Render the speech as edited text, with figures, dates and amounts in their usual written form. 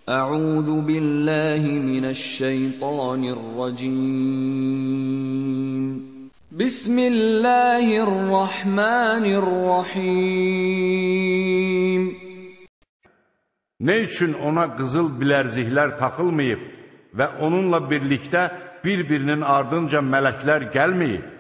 أعوذ بالله من الشيطان الرجيم. بسم الله الرحمن الرحيم. Ne üçün ona qızıl bilərziklər taxılmayıb və onunla birlikdə bir-birinin ardınca mələklər gəlməyib?